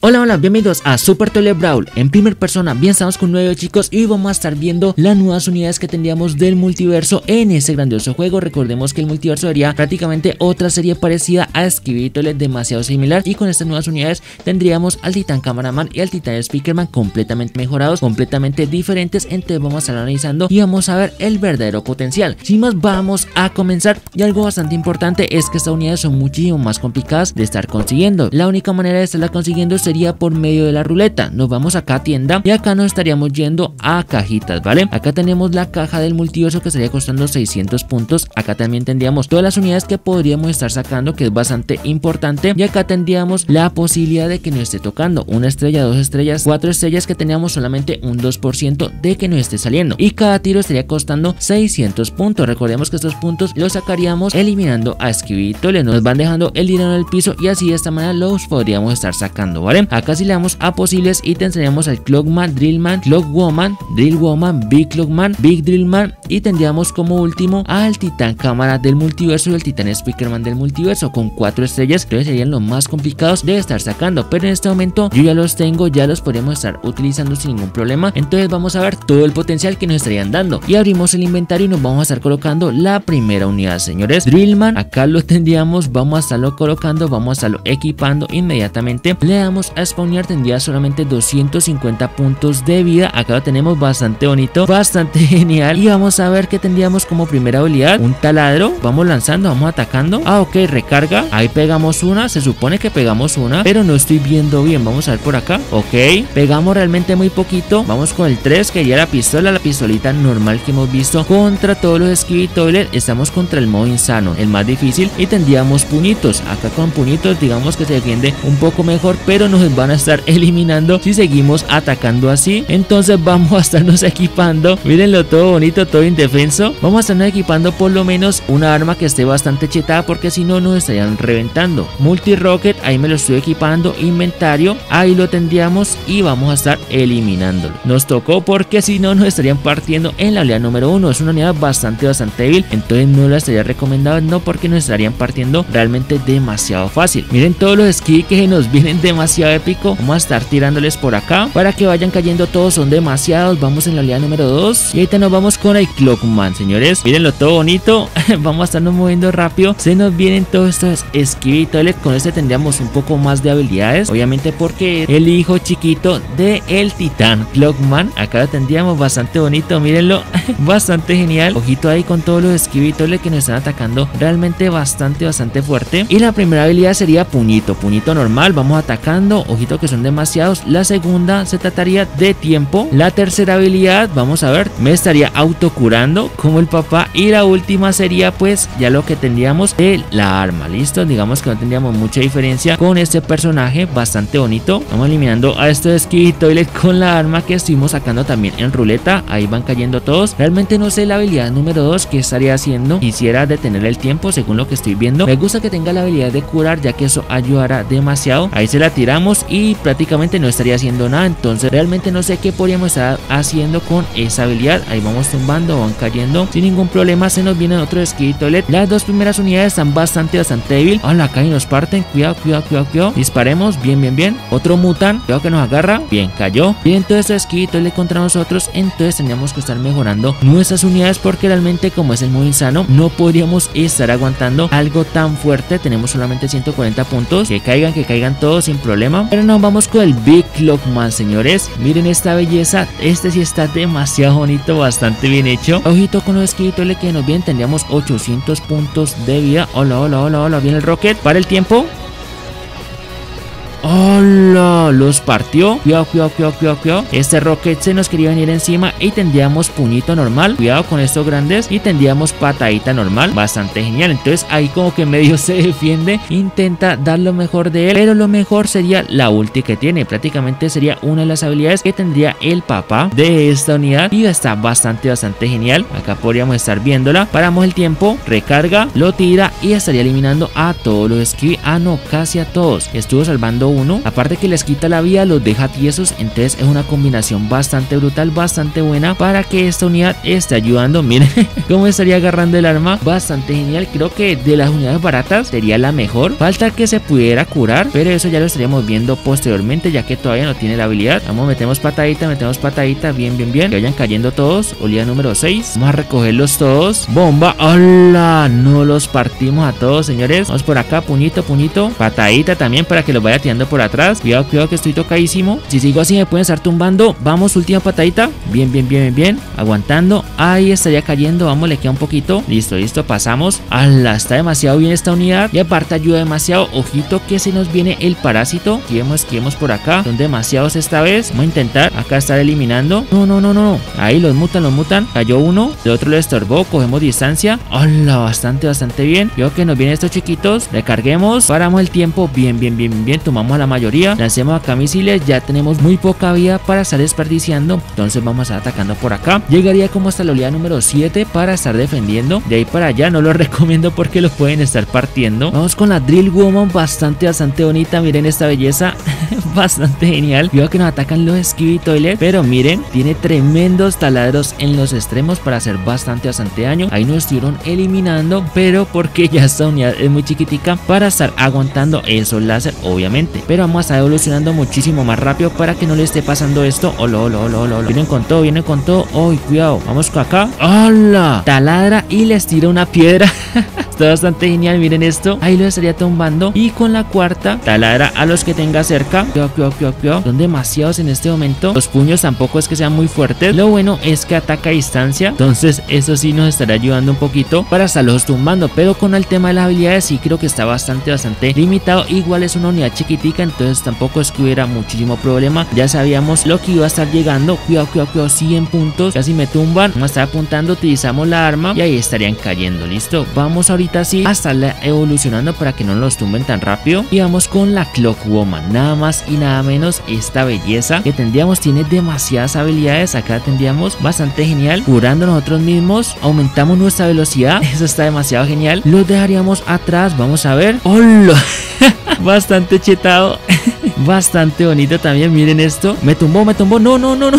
Hola, hola, bienvenidos a Super Toilet Brawl en primera persona. Bien, estamos con un nuevo, chicos, y hoy vamos a estar viendo las nuevas unidades que tendríamos del multiverso en ese grandioso juego. Recordemos que el multiverso sería prácticamente otra serie parecida a Skibidi Toilet, demasiado similar, y con estas nuevas unidades tendríamos al Titán Cameraman y al Titán Speakerman completamente mejorados, completamente diferentes. Entonces vamos a estar analizando y vamos a ver el verdadero potencial. Sin más, vamos a comenzar. Y algo bastante importante es que estas unidades son muchísimo más complicadas de estar consiguiendo. La única manera de estarla consiguiendo sería por medio de la ruleta. Nos vamos acá a tienda y acá nos estaríamos yendo a cajitas, ¿vale? Acá tenemos la caja del multiverso que estaría costando 600 puntos. Acá también tendríamos todas las unidades que podríamos estar sacando, que es bastante importante. Y acá tendríamos la posibilidad de que nos esté tocando una estrella, 2 estrellas, 4 estrellas, que teníamos solamente un 2% de que nos esté saliendo. Y cada tiro estaría costando 600 puntos. Recordemos que estos puntos los sacaríamos eliminando a Skibidi Toilet. Nos van dejando el dinero en el piso y así de esta manera los podríamos estar sacando, ¿vale? Acá si le damos a posibles ítems tendríamos al Clockman, Drillman, Clockwoman, Drillwoman, Big Clockman, Big Drillman, y tendríamos como último al Titán Cámara del multiverso y el Titán Speakerman del multiverso con 4 estrellas. Entonces serían los más complicados de estar sacando, pero en este momento yo ya los tengo, ya los podemos estar utilizando sin ningún problema. Entonces vamos a ver todo el potencial que nos estarían dando y abrimos el inventario y nos vamos a estar colocando la primera unidad, señores. Drillman, acá lo tendríamos, vamos a estarlo colocando, vamos a estarlo equipando inmediatamente. Le damos a spawnear, tendría solamente 250 puntos de vida. Acá lo tenemos bastante bonito, bastante genial. Y vamos a ver que tendríamos como primera habilidad un taladro. Vamos lanzando, vamos atacando. Ok, recarga, ahí pegamos una, se supone que pegamos una, pero no estoy viendo bien. Vamos a ver por acá. Ok, pegamos realmente muy poquito. Vamos con el 3, que ya la pistola, la pistolita normal que hemos visto contra todos los Skibidi Toilet. Estamos contra el modo insano, el más difícil, y tendríamos puñitos. Acá con puñitos digamos que se defiende un poco mejor, pero nos van a estar eliminando si seguimos atacando así. Entonces vamos a estarnos equipando, mírenlo, todo bonito, todo indefenso. Vamos a estarnos equipando por lo menos una arma que esté bastante chetada, porque si no nos estarían reventando. Multi Rocket, ahí me lo estoy equipando. Inventario, ahí lo tendríamos y vamos a estar eliminándolo. Nos tocó porque si no nos estarían partiendo en la unidad número 1. Es una unidad bastante débil, entonces no la estaría recomendando, porque nos estarían partiendo realmente demasiado fácil. Miren todos los skis que nos vienen demasiado épico. Vamos a estar tirándoles por acá para que vayan cayendo todos, son demasiados. Vamos en la oleada número 2 y ahorita nos vamos con el Clockman, señores. Mírenlo, todo bonito. Vamos a estarnos moviendo rápido. Se nos vienen todos estos Skibidi Toilet. Con este tendríamos un poco más de habilidades, obviamente porque el hijo chiquito de el Titán Clockman. Acá lo tendríamos bastante bonito, mírenlo. Bastante genial. Ojito ahí con todos los Skibidi Toilet que nos están atacando realmente bastante fuerte. Y la primera habilidad sería puñito normal. Vamos atacando, ojito que son demasiados. La segunda se trataría de tiempo. La tercera habilidad, vamos a ver, me estaría autocurando como el papá. Y la última sería pues ya lo que tendríamos de la arma. Listo, digamos que no tendríamos mucha diferencia con este personaje, bastante bonito. Vamos eliminando a estos Skibidi Toilet con la arma que estuvimos sacando también en ruleta. Ahí van cayendo todos. Realmente no sé la habilidad número 2 que estaría haciendo. Quisiera detener el tiempo según lo que estoy viendo. Me gusta que tenga la habilidad de curar, ya que eso ayudará demasiado. Ahí se la tiramos y prácticamente no estaría haciendo nada. Entonces realmente no sé qué podríamos estar haciendo con esa habilidad. Ahí vamos tumbando, van cayendo sin ningún problema. Se nos vienen otros Skibidi Toilet. Las dos primeras unidades están bastante débil. Hola, acá y nos parten. Cuidado. Disparemos, bien. Otro mutan, cuidado que nos agarra. Bien, cayó. Bien, todo esto Skibidi Toilet contra nosotros. Entonces tendríamos que estar mejorando nuestras unidades, porque realmente como es el modo insano no podríamos estar aguantando algo tan fuerte. Tenemos solamente 140 puntos. Que caigan todos sin problema. Pero nos vamos con el Big Clockman, señores. Miren esta belleza. Este sí está demasiado bonito, bastante bien hecho. Ojito con los Skibidi Toilet que nos vienen. Tendríamos 800 puntos de vida. Hola. Viene el Rocket. Para el tiempo. ¡Hola! Los partió. Cuidado. Este Rocket se nos quería venir encima y tendríamos puñito normal. Cuidado con estos grandes. Y tendríamos patadita normal. Bastante genial. Entonces ahí como que medio se defiende. Intenta dar lo mejor de él. Pero lo mejor sería la ulti que tiene. Prácticamente sería una de las habilidades que tendría el papá de esta unidad. Y está bastante genial. Acá podríamos estar viéndola. Paramos el tiempo. Recarga. Lo tira. Y estaría eliminando a todos los Skibidi. Ah, no, casi a todos. Estuvo salvando 1. Aparte que les quita la vida, los deja tiesos. Entonces es una combinación bastante brutal, bastante buena para que esta unidad esté ayudando. Miren cómo estaría agarrando el arma, bastante genial. Creo que de las unidades baratas sería la mejor. Falta que se pudiera curar, pero eso ya lo estaríamos viendo posteriormente, ya que todavía no tiene la habilidad. Vamos, metemos patadita, bien, que vayan cayendo todos. Oleada número 6, vamos a recogerlos todos. Bomba, ¡hola! No los partimos a todos, señores. Vamos por acá, puñito, patadita también para que los vaya tirando por atrás. Cuidado que estoy tocadísimo. Si sigo así me pueden estar tumbando. Vamos, última patadita, bien, aguantando. Ahí estaría cayendo, vamos, le queda un poquito. Listo, pasamos. ¡Hala! Está demasiado bien esta unidad y aparte ayuda demasiado. Ojito que se nos viene el parásito. Esquivemos por acá, son demasiados esta vez. Vamos a intentar acá estar eliminando. No, ahí los mutan. Cayó uno, el otro le estorbó, cogemos distancia. ¡Hala! Bastante bien. Yo que nos vienen estos chiquitos, recarguemos, paramos el tiempo, bien, tomamos a la mayoría, lancemos acá misiles, ya tenemos muy poca vida para estar desperdiciando, entonces vamos a estar atacando por acá. Llegaría como hasta la oleada número 7 para estar defendiendo, de ahí para allá no lo recomiendo porque los pueden estar partiendo. Vamos con la Drill Woman, bastante bonita, miren esta belleza, bastante genial. Veo que nos atacan los Skibidi Toilet, pero miren, tiene tremendos taladros en los extremos para hacer bastante daño. Ahí nos estuvieron eliminando, pero porque ya esta unidad es muy chiquitica para estar aguantando esos láser, obviamente. Pero vamos a estar evolucionando muchísimo más rápido para que no le esté pasando esto. Vienen con todo. ¡Ay, cuidado! Vamos acá. ¡Hala! Taladra y les tira una piedra. Está bastante genial, miren esto. Ahí lo estaría tumbando. Y con la cuarta, taladra a los que tenga cerca. Cuidado. Son demasiados en este momento. Los puños tampoco es que sean muy fuertes. Lo bueno es que ataca a distancia. Entonces eso sí nos estará ayudando un poquito para estarlos tumbando. Pero con el tema de las habilidades sí creo que está bastante limitado. Igual es una unidad chiquitica, entonces tampoco es que hubiera muchísimo problema. Ya sabíamos lo que iba a estar llegando. Cuidado, 100 puntos. Casi me tumban. Vamos a estar apuntando, utilizamos la arma y ahí estarían cayendo. Listo. Vamos ahorita sí a estarla evolucionando para que no los tumben tan rápido. Y vamos con la Clock Woman. Nada más y nada menos esta belleza que tendríamos. Tiene demasiadas habilidades. Acá tendríamos bastante genial. Curando nosotros mismos. Aumentamos nuestra velocidad. Eso está demasiado genial. Los dejaríamos atrás. Vamos a ver. ¡Hola! Bastante chetado. Bastante bonito también. Miren esto. Me tumbó. No.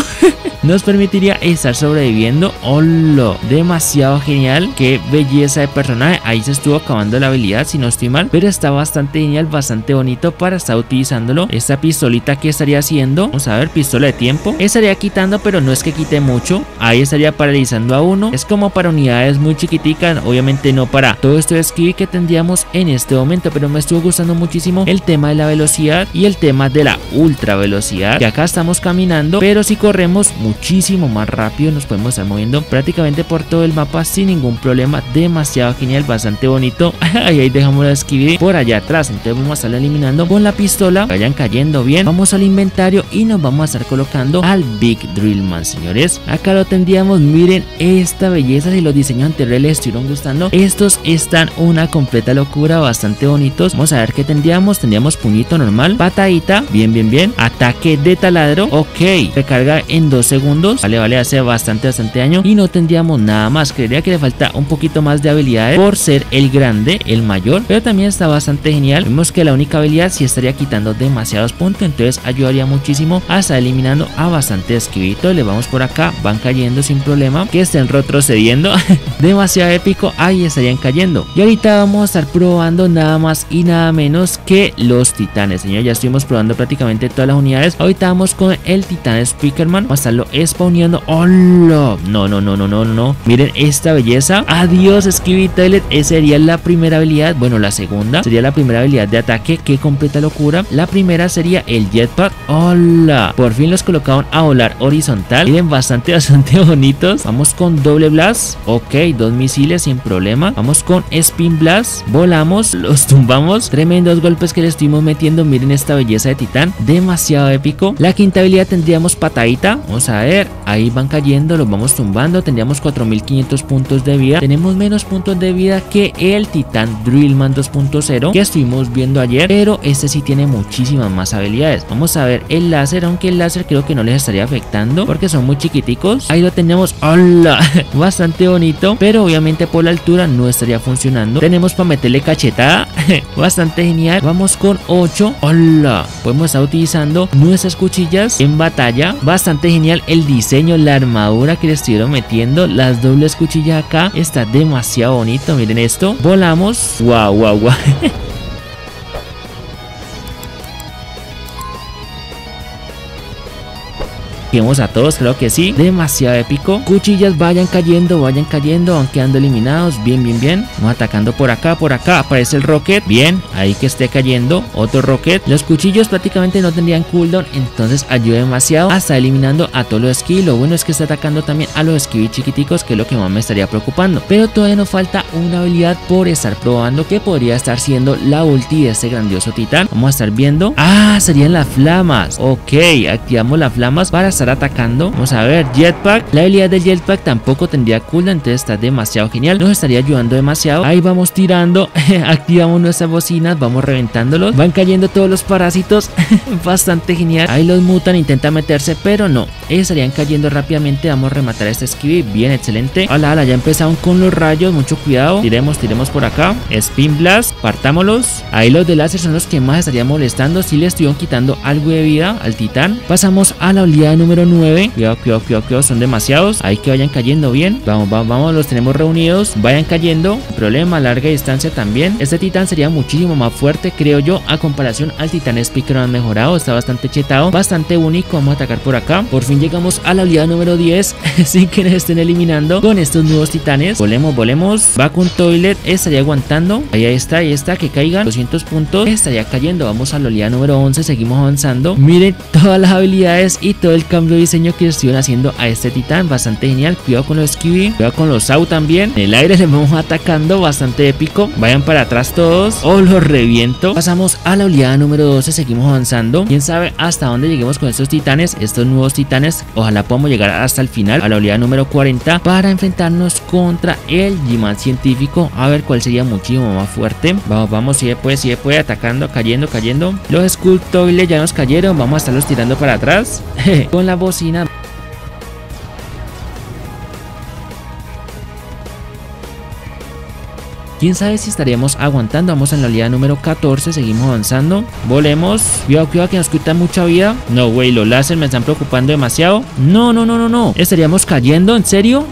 Nos permitiría estar sobreviviendo. ¡Hola! Demasiado genial. Qué belleza de personaje. Ahí se estuvo acabando la habilidad, si no estoy mal. Pero está bastante genial, bastante bonito para estar utilizándolo. Esta pistolita que estaría haciendo. Vamos a ver, pistola de tiempo. Estaría quitando, pero no es que quite mucho. Ahí estaría paralizando a uno. Es como para unidades muy chiquiticas. Obviamente no para todo esto de esquive que tendríamos en este momento. Pero me estuvo gustando muchísimo el tema de la velocidad y el tema de la ultra velocidad. Que acá estamos caminando, pero si corremos muchísimo más rápido nos podemos estar moviendo prácticamente por todo el mapa sin ningún problema. Demasiado genial, bastante bonito. Ahí dejamos la esquive por allá atrás. Entonces vamos a estarlo eliminando con la pistola. Vayan cayendo bien. Vamos al inventario y nos vamos a estar colocando al Big Drillman, señores. Acá lo tendríamos. Miren esta belleza. Si los diseños anteriores les estuvieron gustando, estos están una completa locura, bastante bonitos. Vamos a ver qué tendríamos. Tendríamos puñito normal, patadita, bien. Ataque de taladro, ok. Recarga en 2 segundos. Vale, hace bastante daño. Y no tendríamos nada más. Creería que le falta un poquito más de habilidades por ser el grande, el mayor. Pero también está bastante genial. Vemos que la única habilidad sí estaría quitando demasiados puntos. Entonces ayudaría muchísimo a estar eliminando a bastante esquivito. Le vamos por acá. Van cayendo sin problema. Que estén retrocediendo. Demasiado épico. Ahí estarían cayendo. Y ahorita vamos a estar probando nada más y nada menos que los titanes, señor. Ya estuvimos probando prácticamente todas las unidades. Ahorita vamos con el titán Speakerman. Vamos a estarlo spawneando. ¡Hola! No. Miren esta belleza. Adiós, Skibidi Toilet. Esa sería la primera habilidad. Bueno, la segunda sería la primera habilidad de ataque. ¡Qué completa locura! La primera sería el Jetpack. ¡Hola! Por fin los colocaron a volar horizontal. Miren, bastante bonitos. Vamos con doble blast. Ok, 2 misiles sin problema. Vamos con Spin Blast. Volamos, los tumbamos. Tremendos golpes que le estuvimos metiendo. Miren esta belleza de titán. Demasiado épico. La quinta habilidad tendríamos patadita. Vamos a ver. Ahí van cayendo. Los vamos tumbando. Tendríamos 4500 puntos de vida. Tenemos menos puntos de vida que el titán Drillman 2.0 que estuvimos viendo ayer. Pero este sí tiene muchísimas más habilidades. Vamos a ver el láser. Aunque el láser creo que no les estaría afectando porque son muy chiquiticos. Ahí lo tenemos. ¡Hola! Bastante bonito. Pero obviamente por la altura no estaría funcionando. Tenemos para meterle cachetada. Bastante genial. Vamos con 8. ¡Hola! podemos estar utilizando nuestras cuchillas en batalla. Bastante genial el diseño, la armadura que le estuvieron metiendo, las dobles cuchillas acá, está demasiado bonito. Miren esto, volamos, wow, wow, wow. A todos, creo que sí, demasiado épico. Cuchillas vayan cayendo, van quedando eliminados. Bien, bien, bien. Vamos atacando por acá, aparece el rocket. Bien, ahí que esté cayendo otro rocket. Los cuchillos prácticamente no tendrían cooldown, entonces ayuda demasiado hasta eliminando a todos los skills. Lo bueno es que está atacando también a los skills chiquiticos, que es lo que más me estaría preocupando. Pero todavía nos falta una habilidad por estar probando, que podría estar siendo la ulti de este grandioso titán. Vamos a estar viendo. Serían las flamas. Ok, activamos las flamas para estar atacando. Vamos a ver, jetpack. La habilidad del jetpack tampoco tendría cooldown, entonces está demasiado genial, nos estaría ayudando demasiado. Ahí vamos tirando, activamos nuestras bocinas, vamos reventándolos, van cayendo todos los parásitos. Bastante genial. Ahí los mutan, intentan meterse, pero no, estarían cayendo rápidamente. Vamos a rematar a este esquive, bien, excelente. Ala, ya empezaron con los rayos, mucho cuidado. Tiremos por acá, spin blast, partámoslos. Ahí los de láser son los que más estarían molestando. Si le estuvieron quitando algo de vida al titán. Pasamos a la habilidad número 9. Cuidado, son demasiados. Hay que vayan cayendo bien. Vamos, los tenemos reunidos. Vayan cayendo. Problema, larga distancia también. Este titán sería muchísimo más fuerte, creo yo, a comparación al titán Speaker mejorado. Está bastante chetado, bastante único. Vamos a atacar por acá. Por fin llegamos a la habilidad número 10. Sin que nos estén eliminando con estos nuevos titanes. Volemos. Va con Toilet. Estaría aguantando. Ahí está. Que caigan 200 puntos. Estaría cayendo. Vamos a la habilidad número 11. Seguimos avanzando. Miren todas las habilidades y todo el cambio de diseño que estuvieron haciendo a este titán. Bastante genial. Cuidado con los Skibby. Cuidado con los Sau también. En el aire les vamos atacando. Bastante épico. Vayan para atrás todos. Los reviento. Pasamos a la habilidad número 12. Seguimos avanzando. Quién sabe hasta dónde lleguemos con estos titanes. Estos nuevos titanes. Ojalá podamos llegar hasta el final. A la habilidad número 40. Para enfrentarnos contra el G-Man científico. A ver cuál sería muchísimo más fuerte. Vamos. Si se puede. Atacando. Cayendo. Los Skull Toilet ya nos cayeron. Vamos a estarlos tirando para atrás. Con la bocina. Quién sabe si estaríamos aguantando. Vamos en la habilidad número 14. Seguimos avanzando. Volemos. Cuidado que nos quitan mucha vida. No, güey, los láser me están preocupando demasiado. No. ¿Estaríamos cayendo? ¿En serio?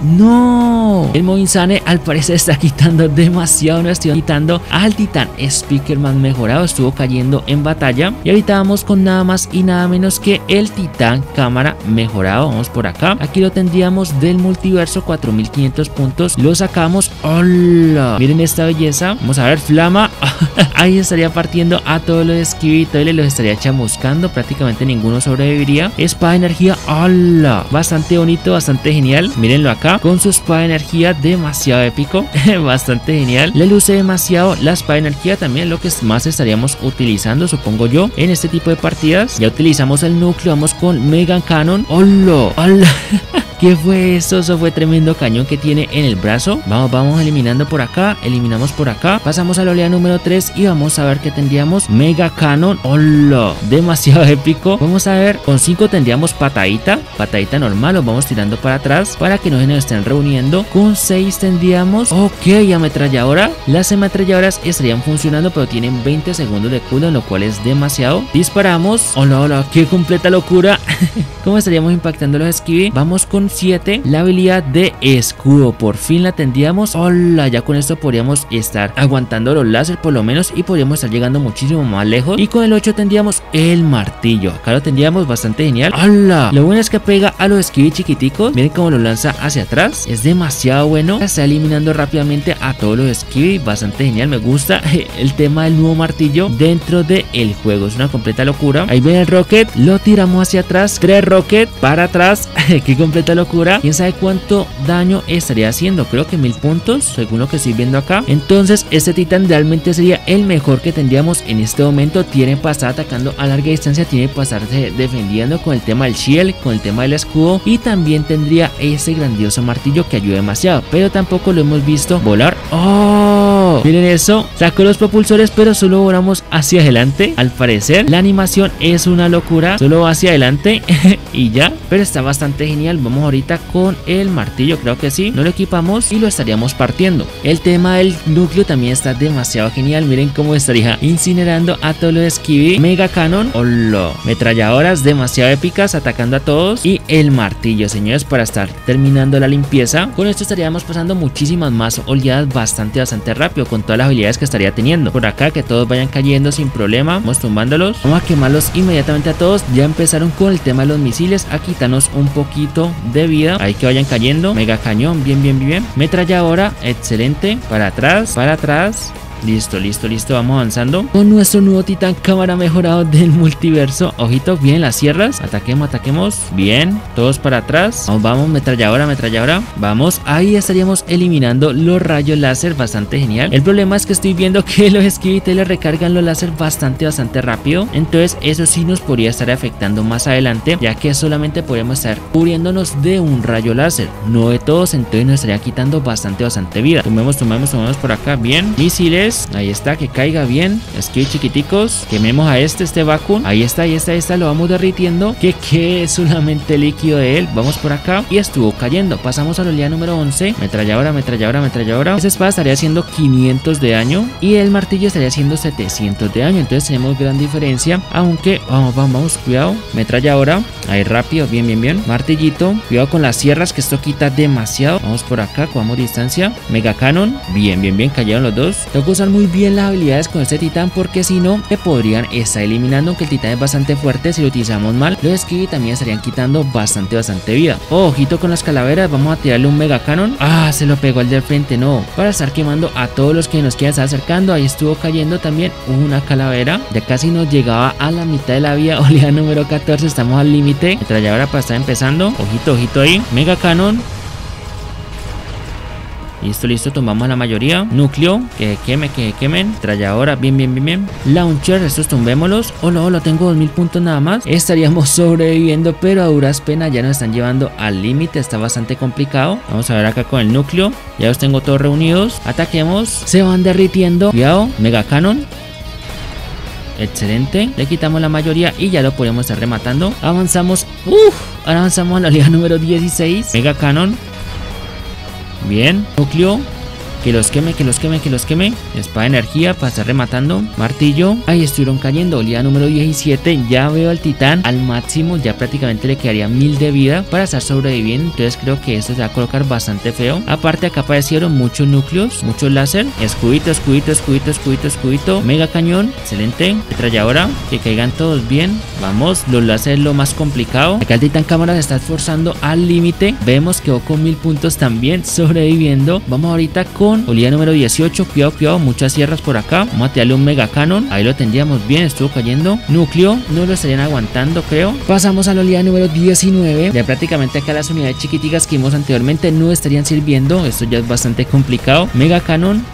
No. El Moinsane al parecer está quitando demasiado. Nos estoy quitando al titán Speakerman mejorado. Estuvo cayendo en batalla. Y ahorita vamos con nada más y nada menos que el titán cámara mejorado. Vamos por acá. Aquí lo tendríamos del multiverso. 4500 puntos. Lo sacamos. ¡Hola! Miren esta belleza. Vamos a ver, flama. Ahí estaría partiendo a todos los Skibby Toilet, los estaría chamuscando. Prácticamente ninguno sobreviviría. Espada de energía. ¡Hala! Bastante bonito, bastante genial. Mírenlo acá con su espada de energía, demasiado épico. Bastante genial. Le luce demasiado la espada de energía. También lo que más estaríamos utilizando, supongo yo, en este tipo de partidas. Ya utilizamos el núcleo. Vamos con Mega Cannon. ¡Hola! ¿Qué fue eso? Eso fue tremendo cañón que tiene en el brazo. Vamos eliminando por acá. Eliminamos por acá. Pasamos a la oleada número 3 y vamos a ver que tendríamos Mega Cannon. ¡Hola! Demasiado épico. Vamos a ver. Con 5 tendríamos patadita. Patadita normal. Los vamos tirando para atrás para que no se nos estén reuniendo. Con 6 tendríamos. Ok, ametralladora. Las ametralladoras estarían funcionando, pero tienen 20 segundos de cooldown, lo cual es demasiado. Disparamos. ¡Hola! ¡Qué completa locura! ¿Cómo estaríamos impactando los Skibby? Vamos con 7. La habilidad de escudo. Por fin la tendríamos. Hola, ya con esto podríamos estar aguantando los láser por lo menos y podríamos estar llegando muchísimo más lejos. Y con el 8 tendríamos el martillo. Acá lo tendríamos bastante genial. Hola, lo bueno es que pega a los Skibby chiquiticos. Miren cómo lo lanza hacia atrás. Es demasiado bueno. Está eliminando rápidamente a todos los Skibby. Bastante genial. Me gusta el tema del nuevo martillo dentro del juego. Es una completa locura. Ahí ven el rocket. Lo tiramos hacia atrás. 3 rocket para atrás. Qué completa locura. Quién sabe cuánto daño estaría haciendo. Creo que 1000 puntos según lo que estoy viendo acá. Entonces este titán realmente sería el mejor que tendríamos en este momento. Tiene para estar atacando a larga distancia. Tiene para estarse defendiendo con el tema del shield, con el tema del escudo. Y también tendría ese grandioso martillo que ayuda demasiado. Pero tampoco lo hemos visto volar. ¡Oh! ¡Oh! Miren eso, sacó los propulsores, pero solo volamos hacia adelante. Al parecer, la animación es una locura, solo va hacia adelante y ya, pero está bastante genial. Vamos ahorita con el martillo, creo que sí, no lo equipamos y lo estaríamos partiendo. El tema del núcleo también está demasiado genial. Miren cómo estaría incinerando a todo lo de Skibidi. Mega Cannon, hola, metralladoras demasiado épicas atacando a todos y el martillo, señores, para estar terminando la limpieza. Con esto estaríamos pasando muchísimas más oleadas bastante rápido, con todas las habilidades que estaría teniendo. Por acá que todos vayan cayendo sin problema, vamos tumbándolos, vamos a quemarlos inmediatamente a todos. Ya empezaron con el tema de los misiles a quitarnos un poquito de vida, ahí que vayan cayendo. Mega cañón, bien, metralladora, excelente, para atrás, listo, vamos avanzando con nuestro nuevo titán cámara mejorado del multiverso. Ojito, bien las sierras, ataquemos, bien, todos para atrás, vamos, metralladora, vamos, ahí estaríamos eliminando los rayos láser, bastante genial. El problema es que estoy viendo que los Skibidi le recargan los láser bastante rápido, entonces eso sí nos podría estar afectando más adelante, ya que solamente podemos estar cubriéndonos de un rayo láser, no de todos, entonces nos estaría quitando bastante vida. Tumbemos por acá, bien, misiles. Ahí está, que caiga bien. Skibidi chiquiticos. Quememos a este vacuum. Ahí está, lo vamos derritiendo. Que quede solamente líquido de él. Vamos por acá. Y estuvo cayendo. Pasamos a la oleada número 11. Metralladora. Esa espada estaría haciendo 500 de daño. Y el martillo estaría haciendo 700 de daño. Entonces tenemos gran diferencia. Aunque, vamos, cuidado. Metralladora. Ahí rápido, bien. Martillito. Cuidado con las sierras, que esto quita demasiado. Vamos por acá, cogamos distancia. Mega Cannon. Bien. Cayeron los dos. Tengo que usar muy bien las habilidades con este titán, porque si no te podrían estar eliminando, aunque el titán es bastante fuerte. Si lo utilizamos mal, los Skibidi también estarían quitando bastante vida. Ojito con las calaveras, vamos a tirarle un Mega Cannon. Se lo pegó al del frente, no, para estar quemando a todos los que nos quieran estar acercando. Ahí estuvo cayendo también una calavera, ya casi nos llegaba a la mitad de la vía. Oleada número 14, estamos al límite. Metralladora para estar empezando, ojito ahí, Mega Cannon. Listo, tumbamos a la mayoría. Núcleo, que quemen. Tralladora, bien. Launcher, estos tumbémoslos. No, tengo 2000 puntos nada más. Estaríamos sobreviviendo, pero a duras penas ya nos están llevando al límite. Está bastante complicado. Vamos a ver acá con el núcleo. Ya los tengo todos reunidos. Ataquemos. Se van derritiendo. Cuidado, Mega Cannon. Excelente, le quitamos la mayoría y ya lo podemos estar rematando. Avanzamos. Ahora avanzamos a la liga número 16. Mega Cannon. Bien, núcleo, que los queme. Espada de energía para estar rematando. Martillo, ahí estuvieron cayendo. Oleada número 17, ya veo al titán al máximo. Ya prácticamente le quedaría 1000 de vida para estar sobreviviendo. Entonces creo que esto se va a colocar bastante feo. Aparte acá aparecieron muchos núcleos, muchos láser. Escudito. Mega cañón, excelente. Metralladora, que caigan todos bien. Vamos, los láser es lo más complicado. Acá el titán cámara se está esforzando al límite. Vemos que quedó con 1000 puntos también, sobreviviendo. Vamos ahorita con oleada número 18, cuidado, muchas sierras por acá. Vamos a tirarle un Mega Cannon, ahí lo tendríamos bien, estuvo cayendo. Núcleo, no lo estarían aguantando, creo. Pasamos a la oleada número 19, ya prácticamente acá las unidades chiquiticas que vimos anteriormente no estarían sirviendo, esto ya es bastante complicado. Mega Cannon,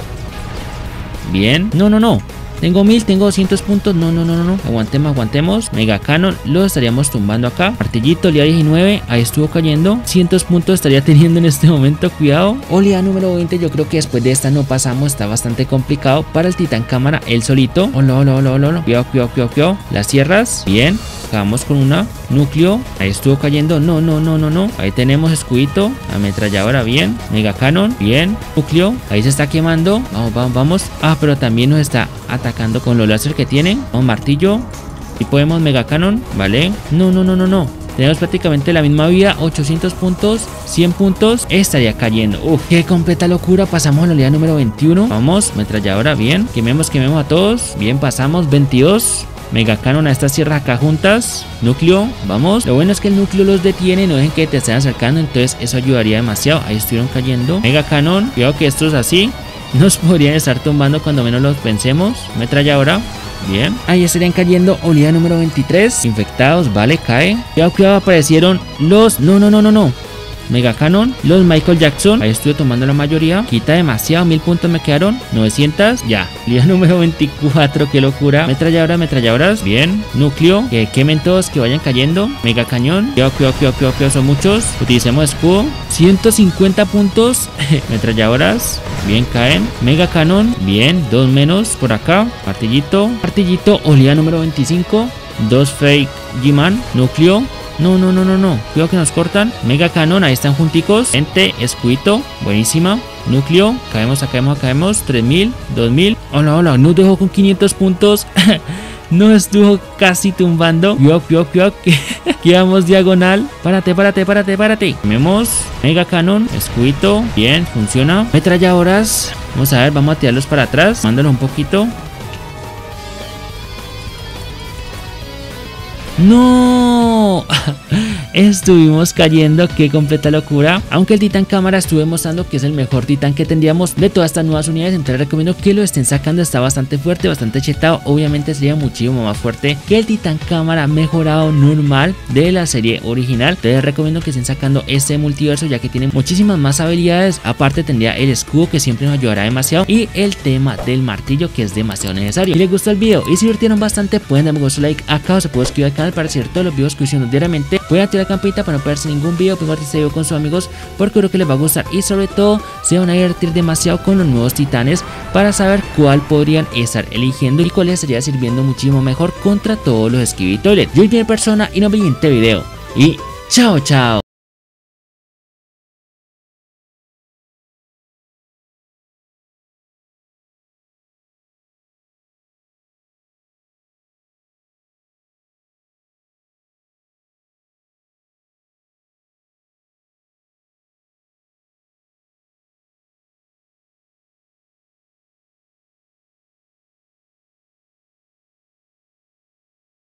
bien, no. Tengo 1000, tengo 200 puntos. No. Aguantemos. Mega Cannon, lo estaríamos tumbando acá. Martillito, oleada 19. Ahí estuvo cayendo. 100 puntos estaría teniendo en este momento. Cuidado. Oleada número 20. Yo creo que después de esta no pasamos. Está bastante complicado para el titán cámara. Él solito. Cuidado. Las sierras. Bien. Acabamos con una. Núcleo. Ahí estuvo cayendo. No. Ahí tenemos escudito. Ametralladora. Bien. Mega Cannon. Bien. Núcleo. Ahí se está quemando. Vamos. Pero también nos está atacando con los láser que tienen. Un martillo. Y podemos Mega Cannon. Vale. No. Tenemos prácticamente la misma vida. 800 puntos. 100 puntos. Estaría cayendo. Qué completa locura. Pasamos a la oleada número 21. Vamos. Metralladora. Bien. Quememos a todos. Bien. Pasamos. 22. Mega Cannon a estas sierras acá juntas. Núcleo, vamos. Lo bueno es que el núcleo los detiene, no dejen que te estén acercando, entonces eso ayudaría demasiado. Ahí estuvieron cayendo. Mega Cannon, cuidado que estos así nos podrían estar tumbando cuando menos los pensemos. Metralladora, bien. Ahí estarían cayendo. Oleada número 23. Infectados, vale, cae. Cuidado, aparecieron los... No. Mega Cannon, los Michael Jackson, ahí estuve tomando la mayoría, quita demasiado, 1000 puntos me quedaron, 900, ya, día número 24, qué locura, metralladoras, bien, núcleo, que quemen todos, que vayan cayendo, Mega Cañón, cuidado, son muchos, utilicemos escudo, 150 puntos, metralladoras, bien, caen, Mega Cannon, bien, 2 menos por acá, martillito, oleada número 25, 2 fake G-Man, núcleo, no, cuidado que nos cortan, Mega Cannon, ahí están junticos, gente, escudito, buenísima, núcleo, caemos, 3000, 2000, hola, nos dejó con 500 puntos, nos estuvo casi tumbando, cuidado, quedamos diagonal, párate, vemos, Mega Cannon, escudito, bien, funciona, metralladoras, vamos a ver, vamos a tirarlos para atrás, mándalo un poquito, ¡no! Estuvimos cayendo, qué completa locura. Aunque el titán cámara estuve mostrando que es el mejor titán que tendríamos de todas estas nuevas unidades, entonces recomiendo que lo estén sacando, está bastante fuerte, bastante chetado. Obviamente sería muchísimo más fuerte que el titán cámara mejorado normal de la serie original. Entonces recomiendo que estén sacando este multiverso, ya que tiene muchísimas más habilidades. Aparte tendría el escudo, que siempre nos ayudará demasiado, y el tema del martillo, que es demasiado necesario. Si les gustó el video y se divirtieron bastante, pueden darme un like acá, o se puede suscribir al canal para recibir todos los videos que hicimos diariamente. Pueden activar la campanita para no perderse ningún video, compartir este video con sus amigos porque creo que les va a gustar, y sobre todo se van a divertir demasiado con los nuevos titanes para saber cuál podrían estar eligiendo y cuál les estaría sirviendo muchísimo mejor contra todos los Skibidi Toilet. Yo soy Persona y nos vemos en este video y chao.